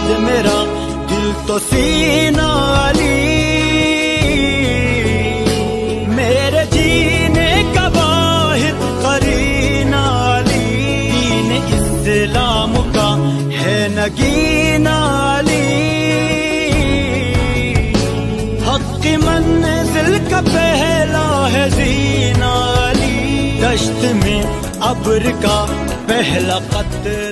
दे मेरा दिल तो सीना अली, मेरे जीने का वाहिद करीना अली, दीन इस्लाम का है नगीना अली, हक की मंजिल का पहला है जीना अली, दश्त में अब्र का पहला कत्ल